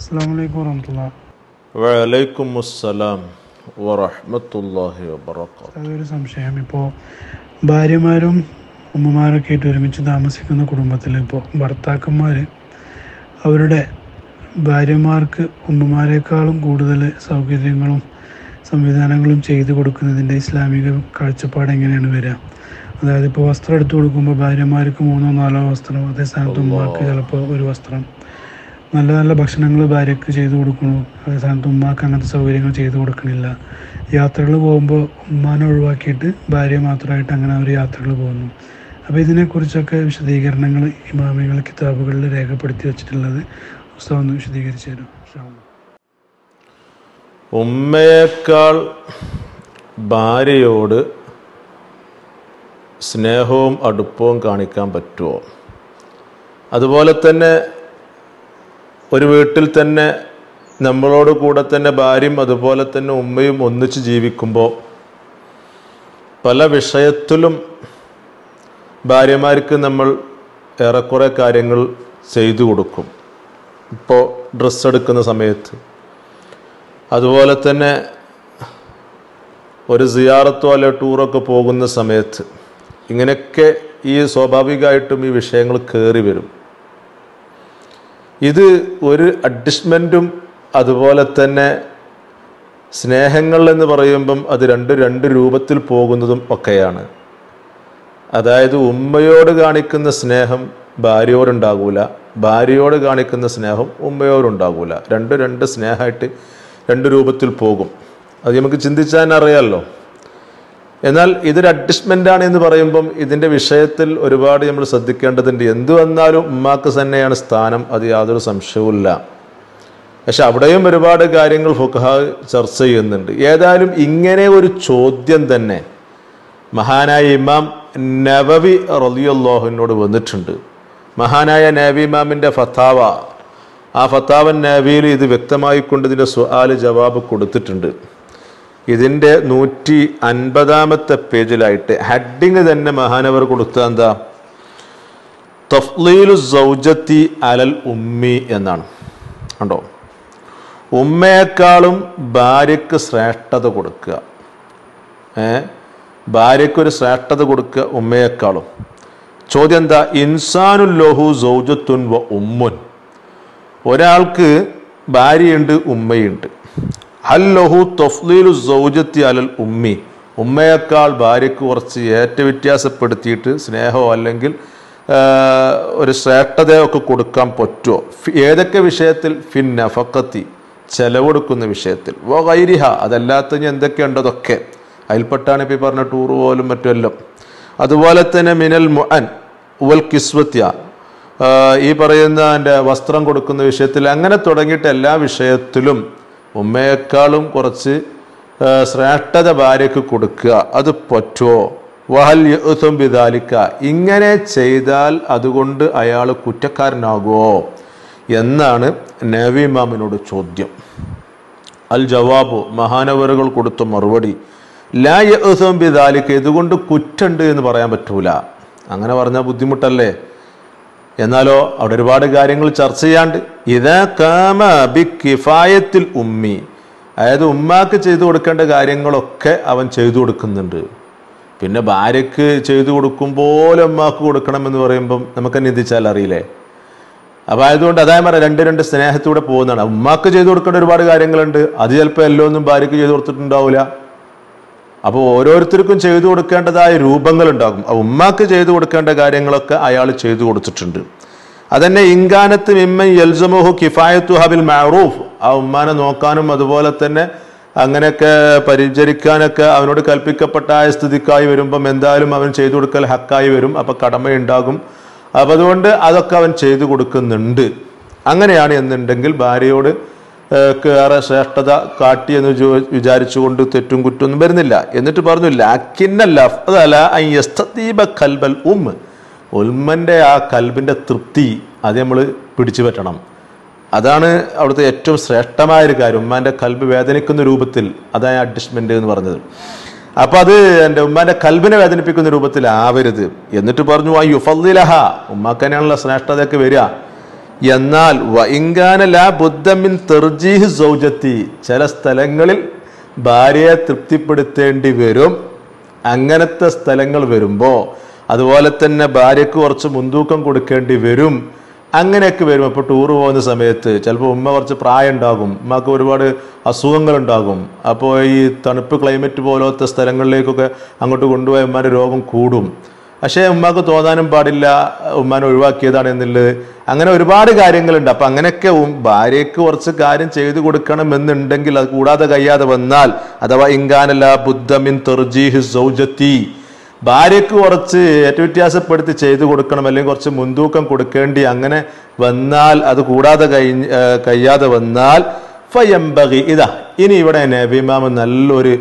അസ്സലാമു അലൈക്കും വറഹ്മത്തുള്ളാഹി. വഅലൈക്കുമുസ്സലാം വറഹ്മത്തുള്ളാഹി വബറകാതുഹു. അതൊരു സംശയം. ഇപ്പോൾ ഭാര്യമാരും ഉമ്മമാരൊക്കെ ആയിട്ട് ഒരുമിച്ച് താമസിക്കുന്ന കുടുംബത്തിൽ ഇപ്പോൾ ഭർത്താക്കന്മാർ അവരുടെ ഭാര്യമാർക്ക് ഉമ്മമാരെക്കാളും കൂടുതൽ സൗകര്യങ്ങളും സംവിധാനങ്ങളും ചെയ്തു കൊടുക്കുന്നതിൻ്റെ ഇസ്ലാമിക കാഴ്ചപ്പാട് എങ്ങനെയാണ് വരിക? അതായത് ഇപ്പോൾ വസ്ത്രം എടുത്തു കൊടുക്കുമ്പോൾ ഭാര്യമാർക്ക് 3-4 വസ്ത്രം, അതേ സ്ഥാനത്ത് ഉമ്മമാർക്ക് ചിലപ്പോൾ ഒരു വസ്ത്രം, നല്ല നല്ല ഭക്ഷണങ്ങൾ ഭാര്യയ്ക്ക് ചെയ്തു കൊടുക്കുന്നു, അതേ സ്ഥാനത്ത് ഉമ്മാക്ക് അങ്ങനത്തെ സൗകര്യങ്ങൾ ചെയ്തു കൊടുക്കണില്ല. യാത്രകൾ പോകുമ്പോൾ ഉമ്മാനെ ഒഴിവാക്കിയിട്ട് ഭാര്യ മാത്രമായിട്ട് അങ്ങനെ അവർ യാത്രകൾ പോകുന്നു. അപ്പോൾ ഇതിനെക്കുറിച്ചൊക്കെ വിശദീകരണങ്ങൾ ഇമാമികൾ കിതാബുകളിൽ രേഖപ്പെടുത്തി വെച്ചിട്ടുള്ളത് ഉസ്താദ് ഒന്ന് വിശദീകരിച്ചു തരും. ഉമ്മയേക്കാൾ ഭാര്യയോട് സ്നേഹവും അടുപ്പവും കാണിക്കാൻ പറ്റുമോ? അതുപോലെ തന്നെ ഒരു വീട്ടിൽ തന്നെ നമ്മളോട് കൂടെ തന്നെ ഭാര്യയും അതുപോലെ തന്നെ ഉമ്മയും ഒന്നിച്ച് ജീവിക്കുമ്പോൾ പല വിഷയത്തിലും ഭാര്യമാർക്ക് നമ്മൾ ഏറെക്കുറെ കാര്യങ്ങൾ ചെയ്തു കൊടുക്കും. ഇപ്പോൾ ഡ്രസ്സ് എടുക്കുന്ന സമയത്ത്, അതുപോലെ തന്നെ ഒരു സിയാറത്തോ അല്ലെ ടൂറൊക്കെ പോകുന്ന സമയത്ത്, ഇങ്ങനെയൊക്കെ ഈ സ്വാഭാവികമായിട്ടും ഈ വിഷയങ്ങൾ കയറി വരും. ഇത് ഒരു അഡ്ജസ്റ്റ്മെൻറ്റും അതുപോലെ തന്നെ സ്നേഹങ്ങൾ എന്ന് പറയുമ്പം അത് രണ്ട് രൂപത്തിൽ പോകുന്നതും ഒക്കെയാണ്. അതായത് ഉമ്മയോട് കാണിക്കുന്ന സ്നേഹം ഭാര്യയോടുണ്ടാകൂല, ഭാര്യയോട് കാണിക്കുന്ന സ്നേഹം ഉമ്മയോടുണ്ടാകൂല. രണ്ട് സ്നേഹമായിട്ട് രണ്ട് രൂപത്തിൽ പോകും. അത് നമുക്ക് ചിന്തിച്ചാൽ അറിയാമല്ലോ. എന്നാൽ ഇതൊരു അഡ്ജസ്റ്റ്മെൻ്റാണ് എന്ന് പറയുമ്പം ഇതിൻ്റെ വിഷയത്തിൽ ഒരുപാട് നമ്മൾ ശ്രദ്ധിക്കേണ്ടതുണ്ട്. എന്തു വന്നാലും ഉമ്മാക്ക് തന്നെയാണ് സ്ഥാനം, അത് യാതൊരു സംശയവുമില്ല. പക്ഷെ അവിടെയും ഒരുപാട് കാര്യങ്ങൾ ഫുഖഹാ ചർച്ച ചെയ്യുന്നുണ്ട്. ഏതായാലും ഇങ്ങനെ ഒരു ചോദ്യം തന്നെ മഹാനായ ഇമാം നവവി റളിയല്ലാഹുവിനോട് വന്നിട്ടുണ്ട്. മഹാനായ നവവി ഇമാമിൻ്റെ ഫത്താവ, ആ ഫത്താവ നവവിയിൽ ഇത് വ്യക്തമായിക്കൊണ്ട് ഇതിൻ്റെ സുആല് ജവാബ് കൊടുത്തിട്ടുണ്ട്. ഇതിൻ്റെ 150 പേജിലായിട്ട് ഹെഡിങ് തന്നെ മഹാനവർ കൊടുത്ത എന്താ? തഫ്ളീലു സൗജത്തി അലൽ ഉമ്മി എന്നാണ്. കണ്ടോ? ഉമ്മയെക്കാളും ഭാര്യയ്ക്ക് ശ്രേഷ്ഠത കൊടുക്കുക. ഭാര്യയ്ക്കൊരു ശ്രേഷ്ഠത കൊടുക്കുക ഉമ്മയെക്കാളും. ചോദ്യം എന്താ? ഇൻസാനുൽ ലഹു സൗജത്തുൻ വ ഉമ്മുൻ. ഒരാൾക്ക് ഭാര്യയുണ്ട്, ഉമ്മയുണ്ട്. ഹല്ലഹു തഫ്ളീലു സൗജത്തി അലൽ ഉമ്മി. ഉമ്മയേക്കാൾ ഭാര്യയ്ക്ക് കുറച്ച് വ്യത്യാസപ്പെടുത്തിയിട്ട് സ്നേഹമോ അല്ലെങ്കിൽ ഒരു ശ്രേഷ്ഠതയൊക്കെ കൊടുക്കാൻ പറ്റുമോ? ഏതൊക്കെ വിഷയത്തിൽ? ഫിൻ നഫഖത്തി, ചെലവെടുക്കുന്ന വിഷയത്തിൽ. വ ഗൈരിഹ, അതല്ലാത്ത എന്തൊക്കെയുണ്ടതൊക്കെ അതിൽപ്പെട്ടാണ് ഇപ്പോൾ ഈ പറഞ്ഞ ടൂർ പോലും മറ്റുമെല്ലാം. അതുപോലെ തന്നെ മിനൽ മുഅൻ വൽ കിസ്വത്യ, ഈ പറയുന്ന എൻ്റെ വസ്ത്രം കൊടുക്കുന്ന വിഷയത്തിൽ, അങ്ങനെ തുടങ്ങിയിട്ട് എല്ലാ വിഷയത്തിലും ഉമ്മയെക്കാളും കുറച്ച് ശ്രേഷ്ഠത ഭാര്യയ്ക്ക് കൊടുക്കുക. അത് പറ്റുമോ? വഹൽ യഅ്തം ബിദാലിക, ഇങ്ങനെ ചെയ്താൽ അതുകൊണ്ട് അയാൾ കുറ്റക്കാരനാകുമോ എന്നാണ് നവവി ഇമാമിനോട് ചോദ്യം. അൽ ജവാബു, മഹാനവറുകൾ കൊടുത്ത മറുപടി, ലാ യഅ്തം ബിദാലിക, ഇതുകൊണ്ട് കുറ്റുണ്ട് എന്ന് പറയാൻ പറ്റൂല. അങ്ങനെ പറഞ്ഞാൽ ബുദ്ധിമുട്ടല്ലേ? എന്നാലോ അവിടെ ഒരുപാട് കാര്യങ്ങൾ ചർച്ച ചെയ്യാണ്ട്. ഇദാ ഖാമ ബികിഫായത്തിൽ ഉമ്മി, അതായത് ഉമ്മാക്ക് ചെയ്തു കൊടുക്കേണ്ട കാര്യങ്ങളൊക്കെ അവൻ ചെയ്തു കൊടുക്കുന്നുണ്ട്. പിന്നെ ഭാര്യയ്ക്ക് ചെയ്തു കൊടുക്കുമ്പോൾ ഉമ്മാക്ക് കൊടുക്കണമെന്ന് പറയുമ്പം നമുക്ക് നിന്ദിച്ചാൽ അറിയില്ലേ? അപ്പോൾ ആയതുകൊണ്ട് അതായത് പറയാം, രണ്ട് സ്നേഹത്തൂടെ പോകുന്നതാണ്. ഉമ്മാക്ക് ചെയ്തു കൊടുക്കേണ്ട ഒരുപാട് കാര്യങ്ങളുണ്ട്, അത് ചിലപ്പോൾ എല്ലാം ഒന്നും ഭാര്യയ്ക്ക് ചെയ്തു കൊടുത്തിട്ടുണ്ടാവില്ല. അപ്പോൾ ഓരോരുത്തർക്കും ചെയ്തു കൊടുക്കേണ്ടതായ രൂപങ്ങളുണ്ടാകും. ഉമ്മാക്ക് ചെയ്തു കൊടുക്കേണ്ട കാര്യങ്ങളൊക്കെ അയാൾ ചെയ്തു കൊടുത്തിട്ടുണ്ട്. അതന്നെ ഇൻകാനത്ത് മിമ്മൻ യൽസമുഹു കിഫായത്തുഹ ബിൽ മഅറൂഫ്, ആ ഉമ്മാനെ നോക്കാനും അതുപോലെ തന്നെ അങ്ങനെയൊക്കെ പരിചരിക്കാനൊക്കെ അവനോട് കൽപ്പിക്കപ്പെട്ട സ്ഥിതിക്കായി വരുമ്പം എന്തായാലും അവൻ ചെയ്തു കൊടുക്കൽ ഹക്കായി വരും. അപ്പം കടമയുണ്ടാകും. അപ്പം അതുകൊണ്ട് അതൊക്കെ അവൻ ചെയ്തു കൊടുക്കുന്നുണ്ട്. അങ്ങനെയാണ് എന്നുണ്ടെങ്കിൽ ഭാര്യയോട് ഏറെ ശ്രേഷ്ഠത കാട്ടി എന്ന് വിചാരിച്ചുകൊണ്ട് തെറ്റും കുറ്റൊന്നും വരുന്നില്ല. എന്നിട്ട് പറഞ്ഞു, ലാക്കിന്നൽ അഫ്ദല അൻ യസ്തതീബ ഖൽബൽ ഉമ്മ, ഉമ്മൻ്റെ ആ കൽബിൻ്റെ തൃപ്തി അത് നമ്മൾ പിടിച്ചു പറ്റണം. അതാണ് അവിടുത്തെ ഏറ്റവും ശ്രേഷ്ഠമായൊരു കാര്യം. ഉമ്മാൻ്റെ കൽബ് വേദനിക്കുന്ന രൂപത്തിൽ, അതാണ് അഡ്ജസ്റ്റ്മെൻ്റ് എന്ന് പറഞ്ഞത്. അപ്പം അത് എൻ്റെ ഉമ്മാൻ്റെ കൽബിനെ വേദനിപ്പിക്കുന്ന രൂപത്തിലാവരുത്. എന്നിട്ട് പറഞ്ഞു, ആ യുഫദ്ദിലഹ, ഉമ്മാക്കനെയാണല്ലോ ശ്രേഷ്ഠതയൊക്കെ വരിക. എന്നാൽ വഇൻകാന ലാ ബുദ്ദ മിൻ തർജീഹ് സൗജത്തി, ചില സ്ഥലങ്ങളിൽ ഭാര്യയെ തൃപ്തിപ്പെടുത്തേണ്ടി വരും. അങ്ങനത്തെ സ്ഥലങ്ങൾ വരുമ്പോൾ അതുപോലെ തന്നെ ഭാര്യയ്ക്ക് കുറച്ച് മുൻതൂക്കം കൊടുക്കേണ്ടി വരും. അങ്ങനെയൊക്കെ വരും. ഇപ്പോൾ ടൂർ പോകുന്ന സമയത്ത് ചിലപ്പോൾ ഉമ്മ കുറച്ച് പ്രായം ഉണ്ടാകും, ഉമ്മക്ക് ഒരുപാട് അസുഖങ്ങളുണ്ടാകും. അപ്പോൾ ഈ തണുപ്പ് ക്ലൈമറ്റ് പോലത്തെ സ്ഥലങ്ങളിലേക്കൊക്കെ അങ്ങോട്ട് കൊണ്ടുപോയ ഉമ്മാൻ്റെ രോഗം കൂടും. പക്ഷേ ഉമ്മാക്ക് തോന്നാനും പാടില്ല ഉമ്മാനെ ഒഴിവാക്കിയതാണ് എന്നുള്ളത്. അങ്ങനെ ഒരുപാട് കാര്യങ്ങളുണ്ട്. അപ്പം അങ്ങനെയൊക്കെ ഭാര്യയ്ക്ക് കുറച്ച് കാര്യം ചെയ്തു കൊടുക്കണം എന്നുണ്ടെങ്കിൽ അത് കൂടാതെ കഴിയാതെ വന്നാൽ, അഥവാ ഇൻകാനല്ല ബുദ്ധ മിൻ തർജീഹ് സൗജത്തി, ഭാര്യയ്ക്ക് കുറച്ച് വ്യത്യാസപ്പെടുത്തി ചെയ്തു കൊടുക്കണം, അല്ലെങ്കിൽ കുറച്ച് മുൻതൂക്കം കൊടുക്കേണ്ടി അങ്ങനെ വന്നാൽ, അത് കൂടാതെ കഴിയാതെ വന്നാൽ ഫയംബഗി, ഇതാ ഇനി ഇവിടെ നബി ഇമാം നല്ലൊരു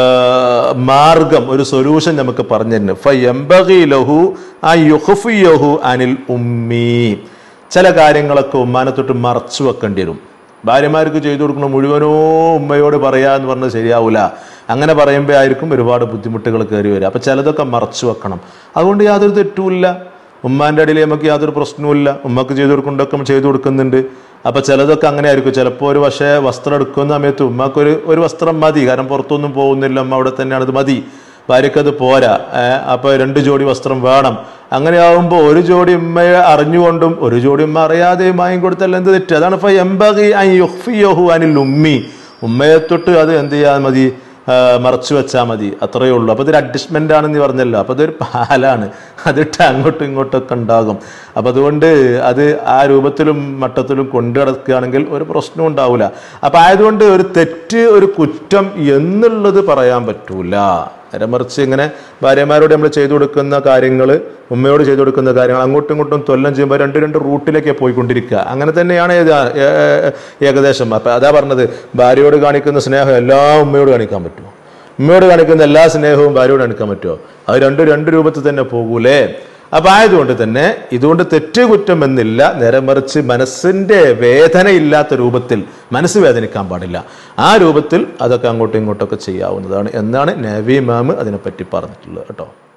മാർഗം, ഒരു സൊല്യൂഷൻ നമുക്ക് പറഞ്ഞു തരുന്നു. ഫയംബഗി ലഹു യുഖ്ഫിയഹു അനിൽ ഉമ്മി, ചില കാര്യങ്ങളൊക്കെ ഉമ്മാനെ തൊട്ട് മറച്ചു വെക്കേണ്ടി വരും. ഭാര്യമാർക്ക് ചെയ്തു കൊടുക്കുന്ന മുഴുവനോ ഉമ്മയോട് പറയാന്ന് പറഞ്ഞത് ശരിയാവില്ല. അങ്ങനെ പറയുമ്പോൾ ആയിരിക്കും ഒരുപാട് ബുദ്ധിമുട്ടുകൾ കയറി വരിക. അപ്പം ചിലതൊക്കെ മറച്ചു വെക്കണം. അതുകൊണ്ട് യാതൊരു തെറ്റുമില്ല. ഉമ്മാൻ്റെ അടിയിൽ നമുക്ക് യാതൊരു പ്രശ്നവുമില്ല. ഉമ്മക്ക് ചെയ്തു കൊടുക്കേണ്ടതൊക്കെ ചെയ്തു കൊടുക്കുന്നുണ്ട്. അപ്പം ചിലതൊക്കെ അങ്ങനെ ആയിരിക്കും. ചിലപ്പോൾ ഒരു പക്ഷേ വസ്ത്രം എടുക്കുന്ന സമയത്ത് ഉമ്മക്കൊരു വസ്ത്രം മതി, കാരണം പുറത്തൊന്നും പോകുന്നില്ല, ഉമ്മ അവിടെ തന്നെയാണ്, അത് മതി. ഭാര്യക്കത് പോരാ. അപ്പോൾ 2 ജോഡി വസ്ത്രം വേണം. അങ്ങനെ ആകുമ്പോൾ ഒരു ജോഡി ഉമ്മയെ അറിഞ്ഞുകൊണ്ടും ഒരു ജോഡി ഉമ്മ അറിയാതെയും വാങ്ങിക്കൊടുത്തല്ല എന്ത് തെറ്റ്? അതാണ് ഫയംബഗി അൻ യുഖ്ഫിയഹു അനിൽ ഉമ്മി, ഉമ്മയെ തൊട്ട് അത് എന്ത് ചെയ്യാൻ മതി, മറച്ചു വെച്ചാൽ മതി, അത്രയേ ഉള്ളൂ. അപ്പോൾ ഇതൊരു അഡ്ജസ്റ്റ്മെൻ്റ് ആണെന്ന് പറഞ്ഞല്ലോ. അപ്പോൾ അതൊരു പാലാണ്, അതിട്ട് അങ്ങോട്ടും ഇങ്ങോട്ടൊക്കെ ഉണ്ടാകും. അപ്പം അതുകൊണ്ട് അത് ആ രൂപത്തിലും മട്ടത്തിലും കൊണ്ടു കിടക്കുകയാണെങ്കിൽ ഒരു പ്രശ്നവും ഉണ്ടാവില്ല. അപ്പം ആയതുകൊണ്ട് ഒരു തെറ്റ്, ഒരു കുറ്റം എന്നുള്ളത് പറയാൻ പറ്റൂല. നേരെ മറിച്ച് ഇങ്ങനെ ഭാര്യമാരോട് നമ്മൾ ചെയ്തു കൊടുക്കുന്ന കാര്യങ്ങൾ, ഉമ്മയോട് ചെയ്തു കൊടുക്കുന്ന കാര്യങ്ങൾ അങ്ങോട്ടും ഇങ്ങോട്ടും തൊല്ലം ചെയ്യുമ്പോൾ രണ്ട് റൂട്ടിലേക്ക് പോയിക്കൊണ്ടിരിക്കുക. അങ്ങനെ തന്നെയാണ് ഏകദേശം. അപ്പം അതാ പറഞ്ഞത്, ഭാര്യയോട് കാണിക്കുന്ന സ്നേഹം എല്ലാ ഉമ്മയോട് കാണിക്കാൻ പറ്റുമോ? ഉമ്മയോട് കാണിക്കുന്ന എല്ലാ സ്നേഹവും ഭാര്യയോട് കാണിക്കാൻ പറ്റുമോ? അത് രണ്ട് രൂപത്തിൽ തന്നെ പോകൂലേ? അപ്പം ആയതുകൊണ്ട് തന്നെ ഇതുകൊണ്ട് തെറ്റ് കുറ്റം എന്നില്ല. നേരെ മറിച്ച് മനസ്സിൻ്റെ വേദനയില്ലാത്ത രൂപത്തിൽ, മനസ്സ് വേദനിക്കാൻ പാടില്ല, ആ രൂപത്തിൽ അതൊക്കെ അങ്ങോട്ടും ഇങ്ങോട്ടൊക്കെ ചെയ്യാവുന്നതാണ് എന്നാണ് നബി ഇമാം അതിനെപ്പറ്റി പറഞ്ഞിട്ടുള്ളത് കേട്ടോ.